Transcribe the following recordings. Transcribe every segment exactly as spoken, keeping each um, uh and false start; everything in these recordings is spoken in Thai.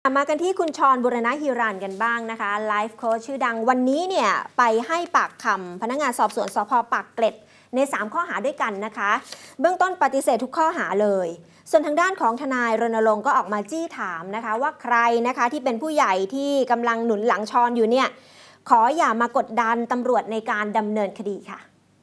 มากันที่คุณชรบุรณฮิรัญกันบ้างนะคะไลฟ์โค้ชชื่อดังวันนี้เนี่ยไปให้ปากคำพนักงานสอบสวนสภ.ปากเกร็ดในสามข้อหาด้วยกันนะคะเบื้องต้นปฏิเสธทุกข้อหาเลยส่วนทางด้านของทนายรณรงค์ก็ออกมาจี้ถามนะคะว่าใครนะคะที่เป็นผู้ใหญ่ที่กำลังหนุนหลังชรอยู่เนี่ยขออย่ามากดดันตำรวจในการดำเนินคดีค่ะ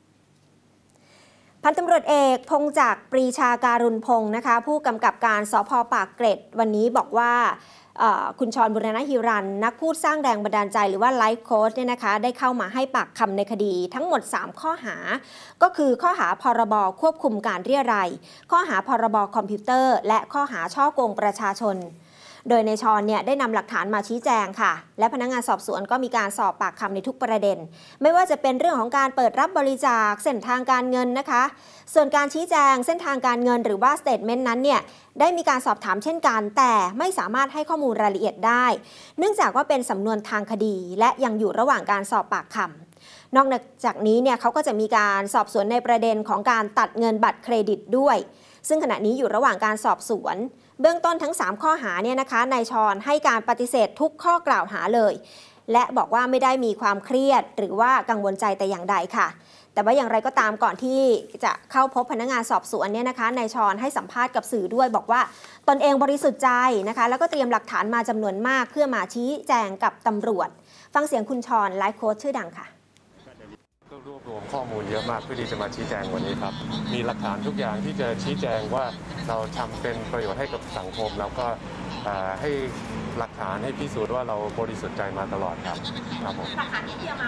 พันตำรวจเอกพงจักรปรีชาการุณพงศ์นะคะผู้กำกับการสภ.ปากเกร็ดวันนี้บอกว่าคุณชรบุรณฮิรัญนักพูดสร้างแรงบันดาลใจหรือว่าไลฟ์โค้ชเนี่ยนะคะได้เข้ามาให้ปากคำในคดีทั้งหมดสามข้อหาก็คือข้อหาพรบควบคุมการเรียรัยข้อหาพรบคอมพิวเตอร์และข้อหาฉ้อโกงประชาชนโดยในชรเนี่ยได้นำหลักฐานมาชี้แจงค่ะและพนักงานสอบสวนก็มีการสอบปากคำในทุกประเด็นไม่ว่าจะเป็นเรื่องของการเปิดรับบริจาคเส้นทางการเงินนะคะส่วนการชี้แจงเส้นทางการเงินหรือว่าสเตทเมนต์นั้นเนี่ยได้มีการสอบถามเช่นกันแต่ไม่สามารถให้ข้อมูลรายละเอียดได้เนื่องจากว่าเป็นสำนวนทางคดีและยังอยู่ระหว่างการสอบปากคำนอกจากนี้เนี่ยเขาก็จะมีการสอบสวนในประเด็นของการตัดเงินบัตรเครดิตด้วยซึ่งขณะนี้อยู่ระหว่างการสอบสวนเบื้องต้นทั้งสามข้อหาเนี่ยนะคะนายชรให้การปฏิเสธทุกข้อกล่าวหาเลยและบอกว่าไม่ได้มีความเครียดหรือว่ากังวลใจแต่อย่างใดค่ะแต่ว่าอย่างไรก็ตามก่อนที่จะเข้าพบพนักงานสอบสวนเนี่ยนะคะนายชรให้สัมภาษณ์กับสื่อด้วยบอกว่าตนเองบริสุทธิ์ใจนะคะแล้วก็เตรียมหลักฐานมาจำนวนมากเพื่อมาชี้แจงกับตำรวจฟังเสียงคุณชรไลฟ์โค้ชชื่อดังค่ะก็รวบรวมข้อมูลเยอะมากเพื่อที่จะมาชี้แจงวันนี้ครับมีหลักฐานทุกอย่างที่จะชี้แจงว่าเราทำเป็นประโยชน์ให้กับสังคมแล้วก็ให้หลักฐานให้พิสูจน์ว่าเราบริสุทธิ์ใจมาตลอดครับครับผมหลักฐานที่เตรียมมา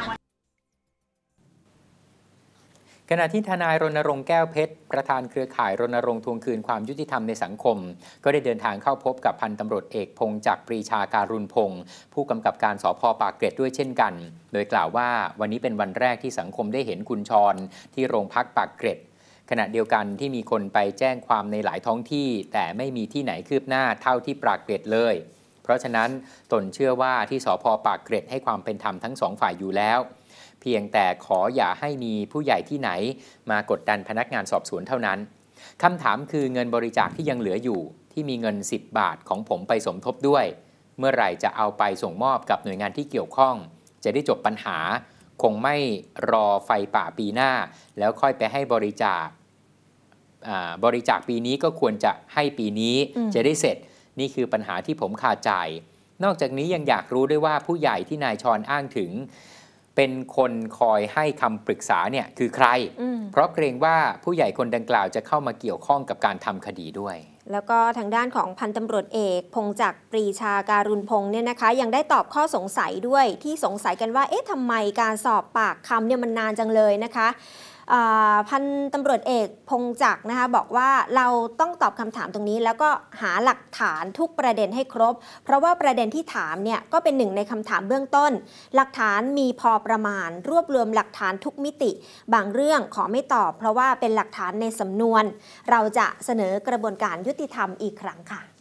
ขณะที่ทนายรณรงค์แก้วเพชรประธานเครือข่ายรณรงค์ทวงคืนความยุติธรรมในสังคมก็ได้เดินทางเข้าพบกับพันตำรวจเอกพงจักรปรีชาการุณพงศ์ผู้กำกับการสภ.ปากเกร็ดด้วยเช่นกันโดยกล่าวว่าวันนี้เป็นวันแรกที่สังคมได้เห็นคุณชรที่โรงพักปากเกร็ดขณะเดียวกันที่มีคนไปแจ้งความในหลายท้องที่แต่ไม่มีที่ไหนคืบหน้าเท่าที่ปากเกร็ดเลยเพราะฉะนั้นตนเชื่อว่าที่สภ.ปากเกร็ดให้ความเป็นธรรมทั้งสองฝ่ายอยู่แล้วเพียงแต่ขออย่าให้มีผู้ใหญ่ที่ไหนมากดดันพนักงานสอบสวนเท่านั้นคำถามคือเงินบริจาคที่ยังเหลืออยู่ที่มีเงินสิบบาทของผมไปสมทบด้วยเมื่อไหร่จะเอาไปส่งมอบกับหน่วยงานที่เกี่ยวข้องจะได้จบปัญหาคงไม่รอไฟป่าปีหน้าแล้วค่อยไปให้บริจาคบริจาคปีนี้ก็ควรจะให้ปีนี้จะได้เสร็จนี่คือปัญหาที่ผมคาใจนอกจากนี้ยังอยากรู้ด้วยว่าผู้ใหญ่ที่นายชรอ้างถึงเป็นคนคอยให้คำปรึกษาเนี่ยคือใครเพราะเกรงว่าผู้ใหญ่คนดังกล่าวจะเข้ามาเกี่ยวข้องกับการทำคดีด้วยแล้วก็ทางด้านของพันตำรวจเอกพงจักรปรีชาการุณพงศ์เนี่ยนะคะยังได้ตอบข้อสงสัยด้วยที่สงสัยกันว่าเอ๊ะทำไมการสอบปากคำเนี่ยมันนานจังเลยนะคะพันตำรวจเอกพงจักรนะคะบอกว่าเราต้องตอบคำถามตรงนี้แล้วก็หาหลักฐานทุกประเด็นให้ครบเพราะว่าประเด็นที่ถามเนี่ยก็เป็นหนึ่งในคำถามเบื้องต้นหลักฐานมีพอประมาณรวบรวมหลักฐานทุกมิติบางเรื่องขอไม่ตอบเพราะว่าเป็นหลักฐานในสำนวนเราจะเสนอกระบวนการยุติธรรมอีกครั้งค่ะ